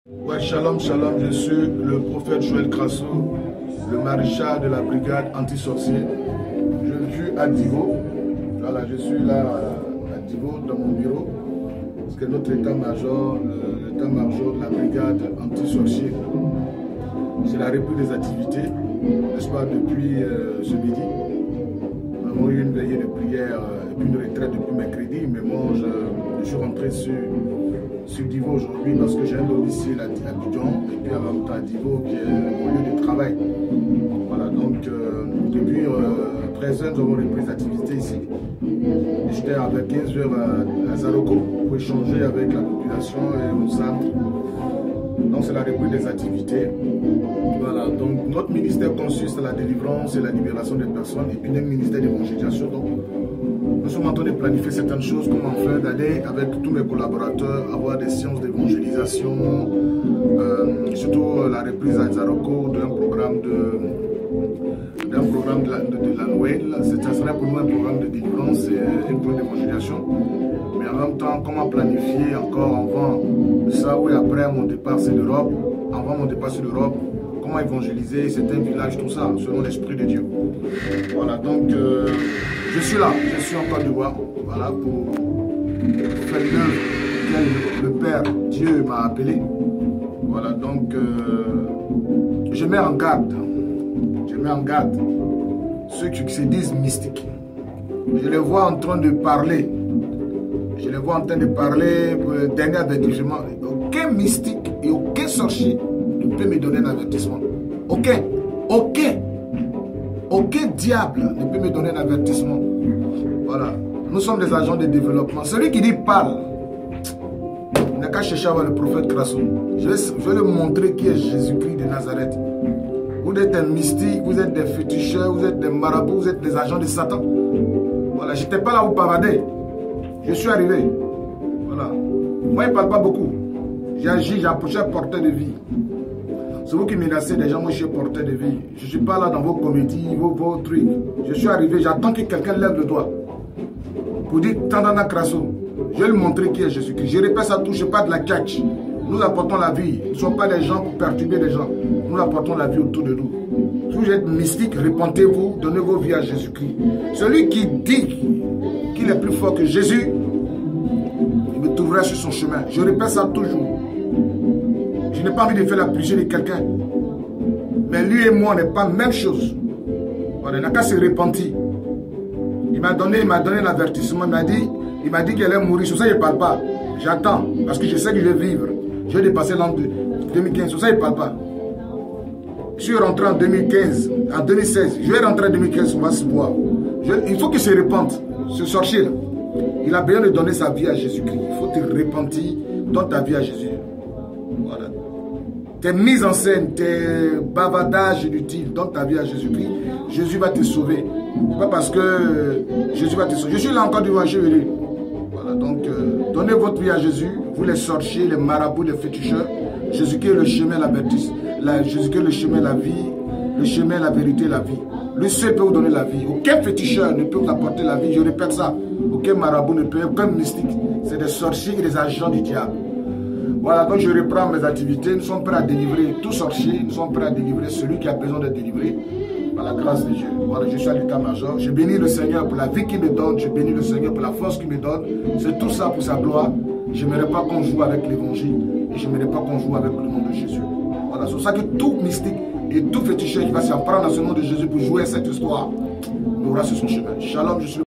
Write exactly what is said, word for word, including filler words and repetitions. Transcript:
Ouais, shalom, shalom, je suis le prophète Joël Crasso, le maréchal de la brigade anti-sorcier. Je suis à Divo. Voilà, je suis là à Divo dans mon bureau. Parce que notre état-major, l'état-major de la brigade anti-sorcier, c'est la reprise des activités, n'est-ce pas, depuis euh, ce midi. Nous avons eu une veillée de prière et puis une retraite depuis mercredi, mais moi je, je suis rentré sur, sur Divo aujourd'hui parce que j'ai un domicile à Abidjan et puis en même temps à Divo qui est mon lieu de travail. Voilà, donc euh, depuis euh, treize heures, nous avons repris les activités ici. J'étais avec quinze heures à, à Zaroko pour échanger avec la population et au centre. Donc c'est la reprise des activités. Voilà, donc notre ministère consiste à la délivrance et la libération des personnes et puis un ministère d'évangélisation. Donc nous sommes en train de planifier certaines choses comme en fin d'année avec tous mes collaborateurs, avoir des séances d'évangélisation, euh, surtout la reprise à Zaroko d'un programme de d'un programme de la, de, de la Noël. Ça serait pour nous un programme de délivrance et un programme d'évangélisation. Mais en même temps, comment planifier encore avant ça, oui, après mon départ c'est l'Europe, avant mon départ c'est l'Europe, comment évangéliser certains villages, tout ça, selon l'Esprit de Dieu. Voilà, donc euh, je suis là, je suis en Côte d'Ivoire, voilà, pour faire l'œuvre que le Père Dieu m'a appelé. Voilà, donc euh, je mets en garde, je mets en garde ceux qui se disent mystiques. Je les vois en train de parler. Je les vois en train de parler pour le dernier avertissement. Aucun mystique et aucun sorcier ne peut me donner un avertissement. Aucun. Aucun. Aucun diable ne peut me donner un avertissement. Voilà. Nous sommes des agents de développement. Celui qui dit parle, il n'a qu'à chercher à voir le prophète Crasso. Je vais, je vais lui montrer qui est Jésus-Christ de Nazareth. Vous êtes des mystiques, vous êtes des féticheurs, vous êtes des marabouts, vous êtes des agents de Satan. Voilà. Je n'étais pas là où bavarder. Je suis arrivé. Voilà. Moi, il ne parle pas beaucoup. J'agis, j'approche porteur de vie. C'est vous qui menacez des gens, moi je suis porteur de vie. Je ne suis pas là dans vos comédies, vos, vos trucs. Je suis arrivé, j'attends que quelqu'un lève le doigt. Pour dire Tandana Crasso. Je vais lui montrer qui est Jésus-Christ. Je répète, ça ne touche pas de la catch. Nous apportons la vie. Nous ne sommes pas des gens pour perturber les gens. Nous apportons la vie autour de nous. Si vous êtes mystique, répentez-vous, donnez vos vies à Jésus-Christ. Celui qui dit qu'il est plus fort que Jésus, il me trouvera sur son chemin. Je répète ça toujours. Je n'ai pas envie de faire la pluie de quelqu'un. Mais lui et moi, on n'est pas la même chose. Voilà, il n'a qu'à se repentir. Il m'a donné, il m'a donné l'avertissement. Il m'a dit, il m'a dit qu'elle allait mourir. Sur ça, il ne parle pas. J'attends. Parce que je sais que je vais vivre. Je vais dépasser l'an deux mille quinze. Sur ça, il ne parle pas. Je suis rentré en deux mille quinze. En deux mille seize. Je vais rentrer en deux mille quinze. On va se voir. Je, il faut qu'il se repente. Ce sorcier-là. Il a besoin de donner sa vie à Jésus-Christ. Il faut te repentir. Donne ta vie à Jésus. Voilà. Tes mises en scène, tes bavardages inutiles, donne ta vie à Jésus-Christ. Jésus va te sauver. C'est pas parce que Jésus va te sauver. Je suis là encore devant Jésus. Voilà, donc euh, donnez votre vie à Jésus. Vous les sorciers, les marabouts, les féticheurs. Jésus-Christ est le chemin, la bêtise. Jésus-Christ est le chemin, la vie. Le chemin, la vérité, la vie. Lui seul peut vous donner la vie. Aucun féticheur ne peut vous apporter la vie. Je répète ça. Aucun marabout ne peut, aucun mystique. C'est des sorciers et des agents du diable. Voilà, donc je reprends mes activités. Nous sommes prêts à délivrer tout sorcier. Nous sommes prêts à délivrer celui qui a besoin d'être délivré. Par la grâce de Dieu. Voilà, je suis à l'état-major. Je bénis le Seigneur pour la vie qu'il me donne. Je bénis le Seigneur pour la force qu'il me donne. C'est tout ça pour sa gloire. Je n'aimerais pas qu'on joue avec l'évangile. Et je n'aimerais pas qu'on joue avec le nom de Jésus. Voilà, c'est pour ça que tout mystique et tout féticheur qui va s'en prendre dans ce nom de Jésus pour jouer cette histoire, il aura sur son chemin. Shalom, je suis